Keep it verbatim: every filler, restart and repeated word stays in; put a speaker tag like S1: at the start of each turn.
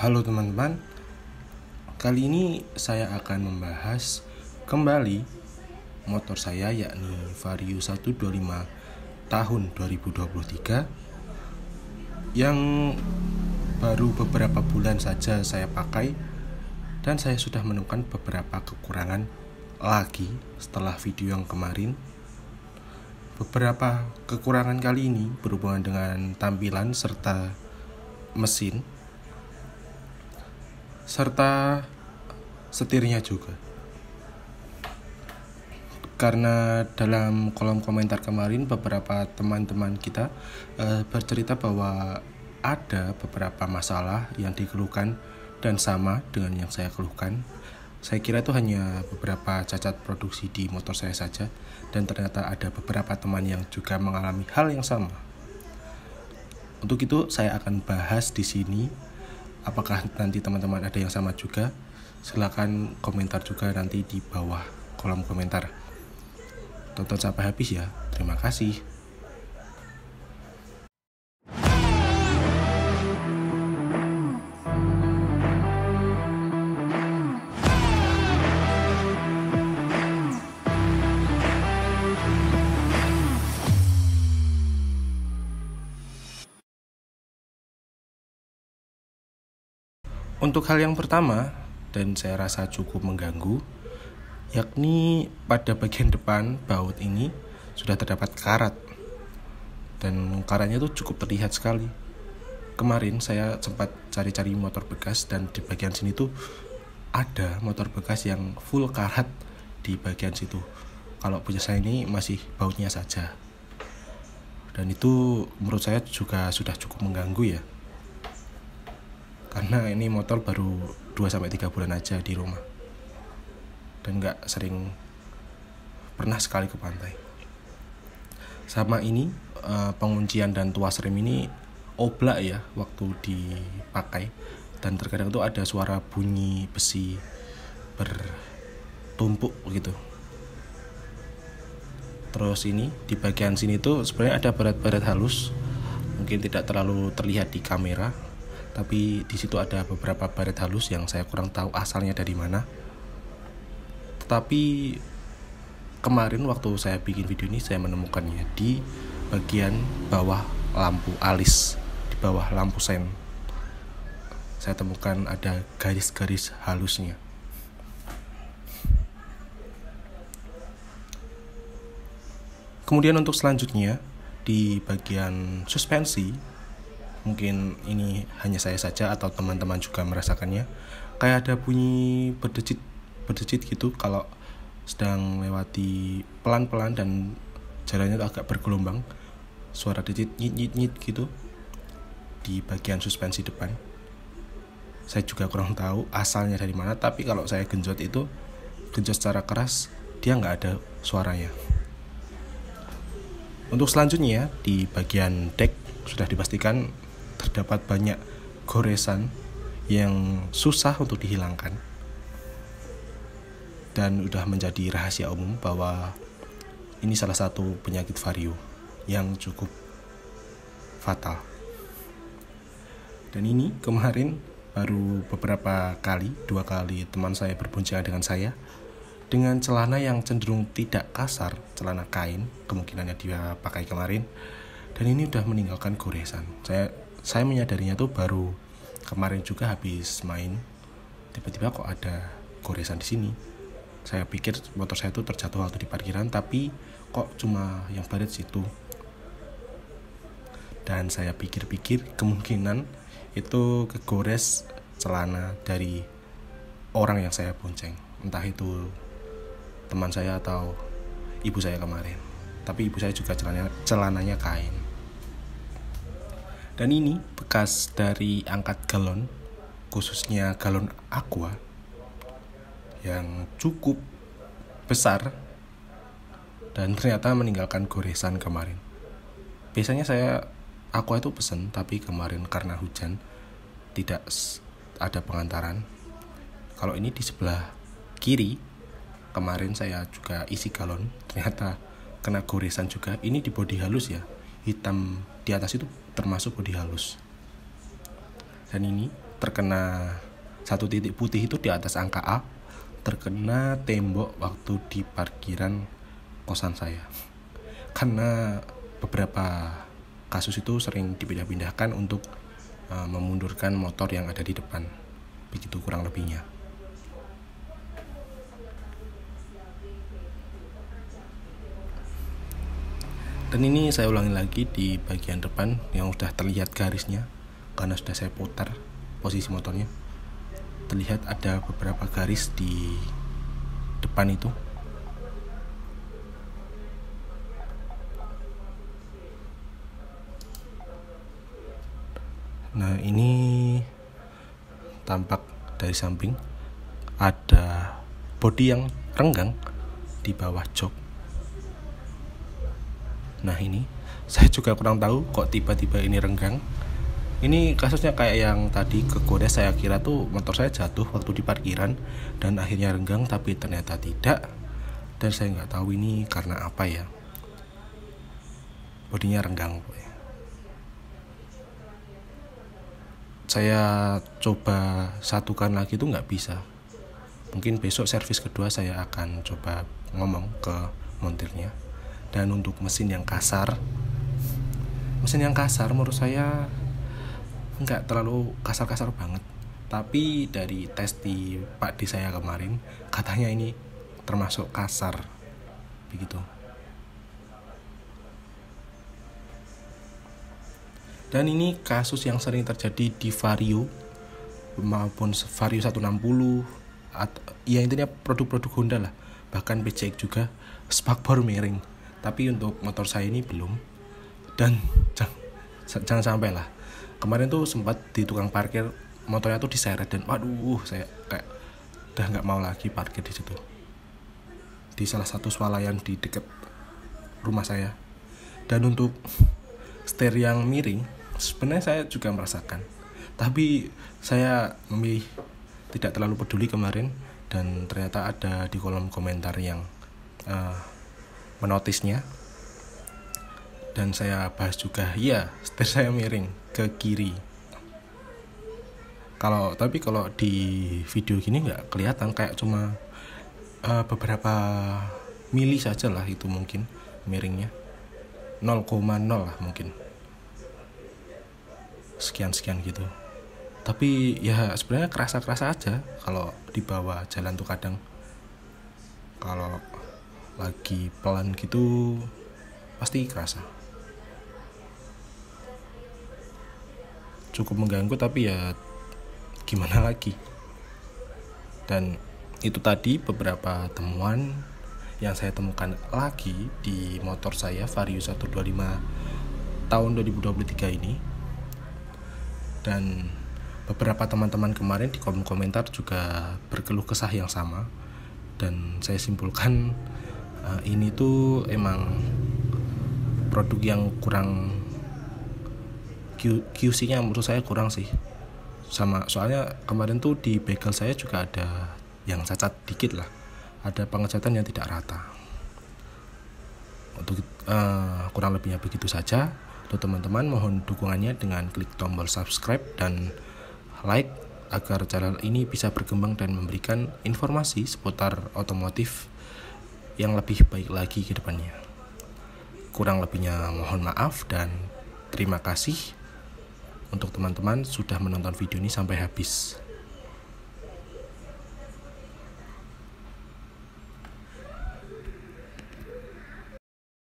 S1: Halo teman-teman, kali ini saya akan membahas kembali motor saya, yakni Vario seratus dua puluh lima tahun dua ribu dua puluh tiga yang baru beberapa bulan saja saya pakai, dan saya sudah menemukan beberapa kekurangan lagi setelah video yang kemarin. Beberapa kekurangan kali ini berhubungan dengan tampilan serta mesin serta setirnya juga. Karena dalam kolom komentar kemarin beberapa teman-teman kita e, bercerita bahwa ada beberapa masalah yang dikeluhkan dan sama dengan yang saya keluhkan. Saya kira itu hanya beberapa cacat produksi di motor saya saja, dan ternyata ada beberapa teman yang juga mengalami hal yang sama. Untuk itu saya akan bahas di sini. Apakah nanti teman-teman ada yang sama juga? Silakan komentar juga nanti di bawah kolom komentar. Tonton sampai habis ya. Terima kasih. Untuk hal yang pertama, dan saya rasa cukup mengganggu, yakni pada bagian depan baut ini sudah terdapat karat, dan karatnya itu cukup terlihat sekali. Kemarin saya sempat cari-cari motor bekas, dan di bagian sini tuh ada motor bekas yang full karat di bagian situ. Kalau punya saya ini masih bautnya saja, dan itu menurut saya juga sudah cukup mengganggu ya. Karena ini motor baru dua sampai tiga bulan aja di rumah, dan gak sering, pernah sekali ke pantai. Sama ini penguncian dan tuas rem ini oblak ya waktu dipakai, dan terkadang tuh ada suara bunyi besi bertumpuk gitu. Terus ini di bagian sini tuh sebenarnya ada baret-baret halus, mungkin tidak terlalu terlihat di kamera, tapi di situ ada beberapa baret halus yang saya kurang tahu asalnya dari mana. Tetapi kemarin waktu saya bikin video ini, saya menemukannya di bagian bawah lampu alis, di bawah lampu sen. Saya temukan ada garis-garis halusnya. Kemudian untuk selanjutnya di bagian suspensi, mungkin ini hanya saya saja atau teman-teman juga merasakannya, kayak ada bunyi berdecit berdecit gitu kalau sedang melewati pelan-pelan dan jalannya agak bergelombang, suara decit nyit nyit nyit gitu di bagian suspensi depan. Saya juga kurang tahu asalnya dari mana, tapi kalau saya genjot itu genjot secara keras, dia nggak ada suaranya. Untuk selanjutnya di bagian deck sudah dipastikan terdapat banyak goresan yang susah untuk dihilangkan, dan udah menjadi rahasia umum bahwa ini salah satu penyakit Vario yang cukup fatal. Dan ini kemarin baru beberapa kali, dua kali teman saya berboncengan dengan saya dengan celana yang cenderung tidak kasar, celana kain kemungkinannya dia pakai kemarin, dan ini udah meninggalkan goresan. Saya Saya menyadarinya tuh baru kemarin juga habis main, tiba-tiba kok ada goresan di sini. Saya pikir motor saya tuh terjatuh waktu di parkiran, tapi kok cuma yang baret situ. Dan saya pikir-pikir kemungkinan itu kegores celana dari orang yang saya bonceng, entah itu teman saya atau ibu saya kemarin. Tapi ibu saya juga celananya, celananya kain. Dan ini bekas dari angkat galon, khususnya galon aqua yang cukup besar, dan ternyata meninggalkan goresan kemarin. Biasanya saya aqua itu pesen, tapi kemarin karena hujan tidak ada pengantaran. Kalau ini di sebelah kiri, kemarin saya juga isi galon, ternyata kena goresan juga. Ini di bodi halus ya, hitam di atas itu termasuk bodi halus. Dan ini terkena satu titik putih itu di atas angka A, terkena tembok waktu di parkiran kosan saya. Karena beberapa kasus itu sering dipindah-pindahkan untuk uh, memundurkan motor yang ada di depan. Begitu kurang lebihnya. Dan ini saya ulangi lagi di bagian depan yang sudah terlihat garisnya, karena sudah saya putar posisi motornya. Terlihat ada beberapa garis di depan itu. Nah, ini tampak dari samping ada bodi yang renggang di bawah jok. Nah, ini saya juga kurang tahu kok tiba-tiba ini renggang. Ini kasusnya kayak yang tadi kegores, saya kira tuh motor saya jatuh waktu di parkiran dan akhirnya renggang, tapi ternyata tidak. Dan saya nggak tahu ini karena apa ya. Bodinya renggang. Saya coba satukan lagi tuh nggak bisa. Mungkin besok servis kedua saya akan coba ngomong ke montirnya. Dan untuk mesin yang kasar, mesin yang kasar menurut saya nggak terlalu kasar-kasar banget. Tapi dari tes di Pak D saya kemarin, katanya ini termasuk kasar, begitu. Dan ini kasus yang sering terjadi di Vario maupun Vario seratus enam puluh, atau ya intinya produk-produk Honda lah, bahkan P C X juga spakbor miring. Tapi untuk motor saya ini belum. Dan jangan, jangan sampai lah. Kemarin tuh sempat di tukang parkir motornya tuh diseret dan waduh, saya kayak udah nggak mau lagi parkir di situ. Di salah satu swalayan di dekat rumah saya. Dan untuk setir yang miring, sebenarnya saya juga merasakan. Tapi saya memilih tidak terlalu peduli kemarin, dan ternyata ada di kolom komentar yang uh, menotisnya, dan saya bahas juga, iya setir saya miring ke kiri. Kalau tapi kalau di video gini nggak kelihatan, kayak cuma uh, beberapa mili saja lah itu mungkin miringnya, nol koma nol lah mungkin, sekian-sekian gitu. Tapi ya sebenarnya kerasa-kerasa aja kalau di bawah jalan tuh kadang. Kalau lagi pelan gitu pasti kerasa. Cukup mengganggu, tapi ya gimana lagi. Dan itu tadi beberapa temuan yang saya temukan lagi di motor saya Vario seratus dua puluh lima tahun dua ribu dua puluh tiga ini. Dan beberapa teman-teman kemarin di kolom komentar juga berkeluh kesah yang sama. Dan saya simpulkan uh, ini tuh emang produk yang kurang, Q, QC-nya menurut saya kurang sih. Sama soalnya kemarin tuh di bagel saya juga ada yang cacat dikit lah. Ada pengecatan yang tidak rata. Untuk uh, kurang lebihnya begitu saja. Untuk teman-teman mohon dukungannya dengan klik tombol subscribe dan like agar channel ini bisa berkembang dan memberikan informasi seputar otomotif yang lebih baik lagi ke depannya. Kurang lebihnya mohon maaf dan terima kasih untuk teman-teman sudah menonton video ini sampai habis.